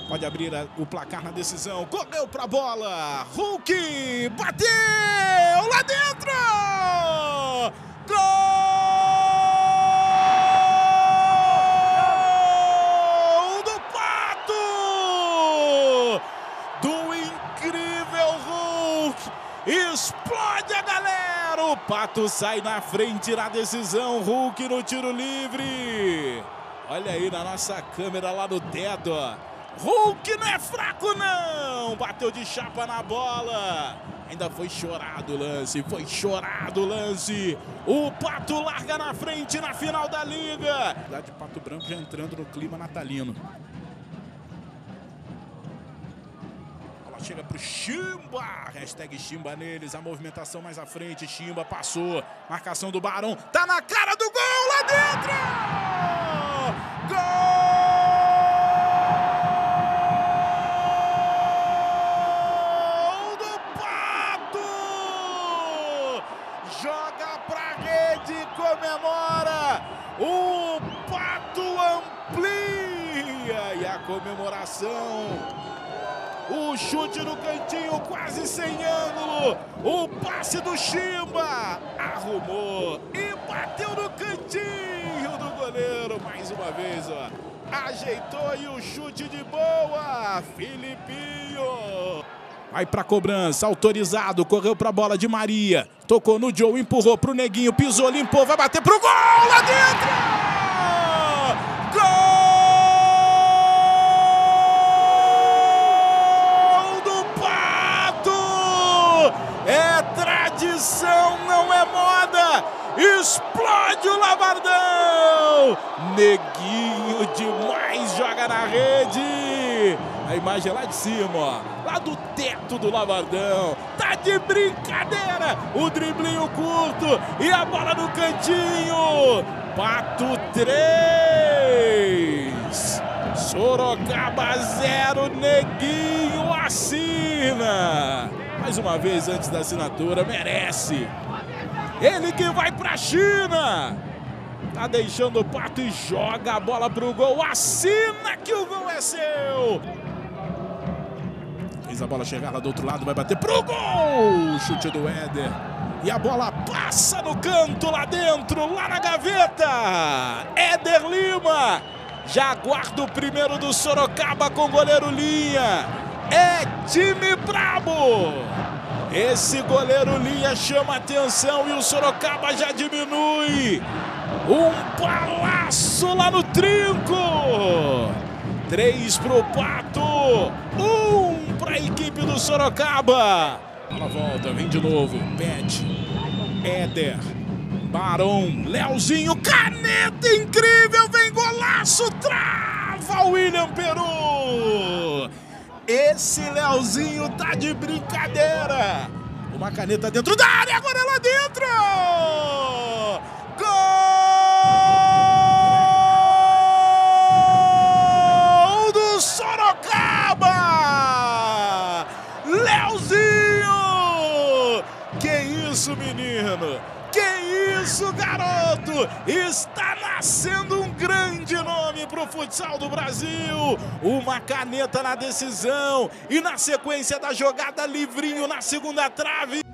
Pode abrir o placar na decisão. Correu pra bola. Hulk bateu lá dentro. Gol do Pato! Do incrível Hulk. Explode a galera. O Pato sai na frente na decisão. Hulk no tiro livre. Olha aí na nossa câmera lá no teto, ó. Hulk não é fraco, não! Bateu de chapa na bola. Ainda foi chorado o lance, foi chorado o lance. O Pato larga na frente na final da Liga. De Pato Branco já entrando no clima natalino. Ela chega pro Chimba. Hashtag Chimba neles. A movimentação mais à frente. Chimba passou. Marcação do Barão. Tá na cara do gol lá dentro! Gol! Joga pra rede, comemora, o Pato amplia e a comemoração, o chute no cantinho quase sem ângulo, o passe do Chimba, arrumou e bateu no cantinho do goleiro, mais uma vez, ó, ajeitou e o chute de boa, Filipinho. Vai pra cobrança, autorizado, correu pra bola de Maria, tocou no Joe, empurrou pro Neguinho, pisou, limpou, vai bater pro gol lá dentro! Gol do Pato! É tradição, não é moda! Explode o Lavardão! Neguinho demais, joga na rede! A imagem é lá de cima, ó, lá do teto do Lavardão. Tá de brincadeira. O driblinho curto e a bola no cantinho. Pato 3. Sorocaba 0. Neguinho assina. Mais uma vez antes da assinatura, merece. Ele que vai pra China. Tá deixando o Pato e joga a bola pro gol. Assina que o gol é seu. Fez a bola chegar lá do outro lado, vai bater pro gol! Chute do Éder. E a bola passa no canto lá dentro, lá na gaveta. Éder Lima já guarda o primeiro do Sorocaba com goleiro Linha. É time brabo! Esse goleiro Linha chama atenção e o Sorocaba já diminui. Um balaço lá no trinco. 3 pro Pato, 1 para a equipe do Sorocaba. Ela volta, vem de novo, Pet, Éder, Barão, Leozinho, caneta incrível, vem golaço, trava o William Peru. Esse Leozinho tá de brincadeira. Uma caneta dentro da área, agora é lá dentro. Sorocaba! Leozinho! Que isso, menino? Que isso, garoto? Está nascendo um grande nome para o futsal do Brasil. Uma caneta na decisão e na sequência da jogada, livrinho na segunda trave.